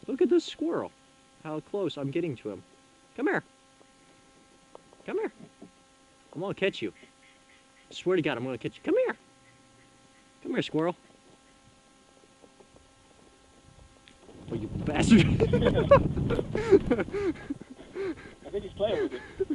Look at this squirrel. How close I'm getting to him. Come here. Come here. I'm gonna catch you. I swear to God, I'm gonna catch you. Come here. Come here, squirrel. Oh, you bastard. I think he's playing with it.